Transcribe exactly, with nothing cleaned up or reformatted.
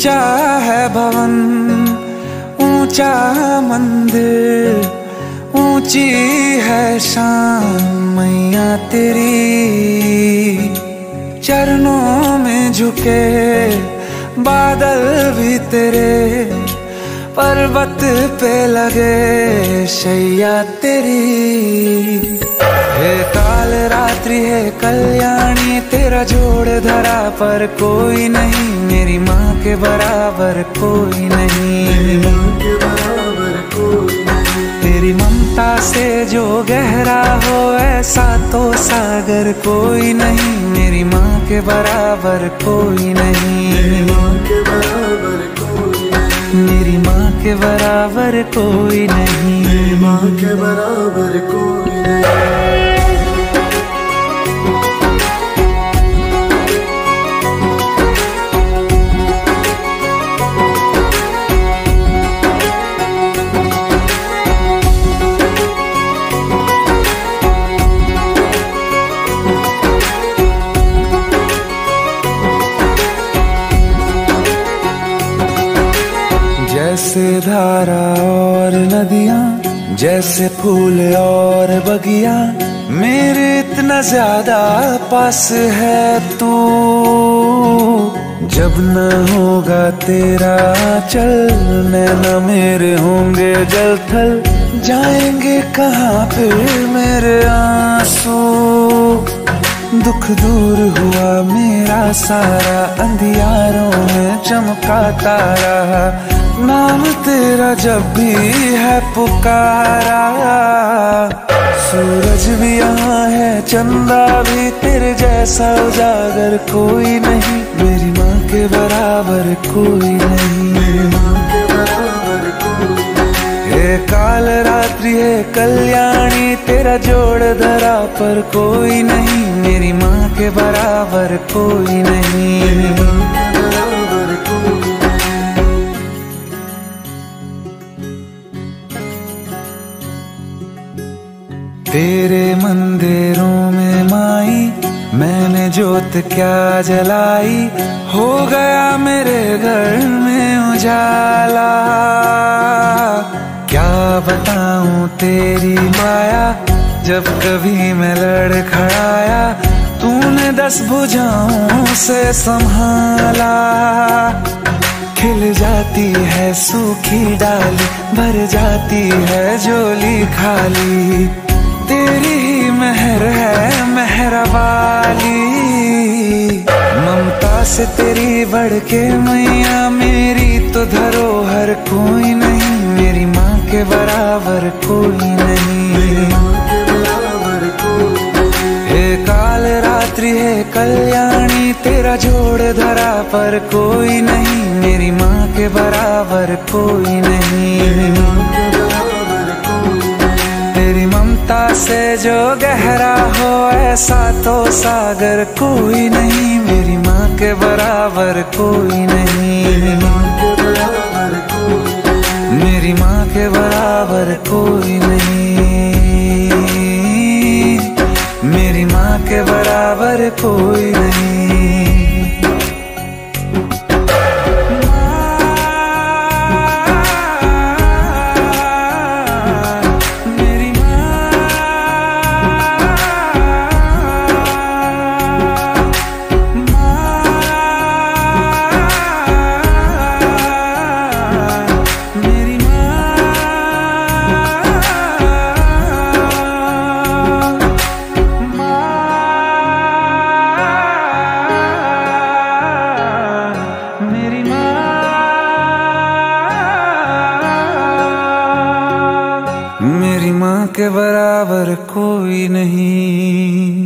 ऊंचा है भवन, ऊंचा मंदिर, ऊंची है शान मैया तेरी। चरणों में झुके बादल भी तेरे, पर्वत पे लगे शैया तेरी। हे काल रात्रि है कल्याणी, तेरा जोड़ धरा पर कोई नहीं, मेरी माँ के बराबर कोई नहीं। तेरी ममता से जो गहरा हो ऐसा तो सागर कोई नहीं, मेरी माँ के बराबर कोई नहीं। मेरी माँ के बराबर कोई नहीं, मेरी माँ के बराबर कोई नहीं। जैसे धारा और नदियाँ, जैसे फूल और बगिया, मेरे इतना ज्यादा पास है तू। जब न होगा तेरा चल, नैना मेरे होंगे जल थल, जाएंगे कहाँ फिर मेरे आंसू। दुख दूर हुआ मेरा सारा, अंधियारों में चमका तारा, नाम तेरा जब भी है पुकारा। सूरज भी यहाँ है, चंदा भी, तेरे जैसा उजागर कोई नहीं, मेरी माँ के बराबर कोई नहीं। मेरी माँ के बराबर कोई नहीं। हे काल रात्रि है कल्याणी, तेरा जोड़ धरा पर कोई नहीं, मेरी माँ के बराबर कोई नहीं। तेरे मंदिरों में माई मैंने जोत क्या जलाई, हो गया मेरे घर में उजाला। क्या बताऊं तेरी माया, जब कभी मैं लड़खड़ाया, तूने दस भुजाओं से संभाला। खिल जाती है सूखी डाली, भर जाती है झोली खाली, तेरी ही मेहर है मेहरा वाली। ममता से तेरी बढ़ के मैया, मेरी तो धरोहर कोई नहीं, मेरी माँ के बराबर कोई नहीं। हे काल रात्रि है कल्याणी, तेरा जोड़ धरा पर कोई नहीं, मेरी माँ के बराबर कोई नहीं। तेरी ममता से जो गहरा हो ऐसा तो सागर कोई नहीं, मेरी माँ के बराबर कोई नहीं। मेरी माँ के बराबर कोई नहीं, मेरी माँ के बराबर कोई नहीं। मेरी माँ के बराबर कोई नहीं।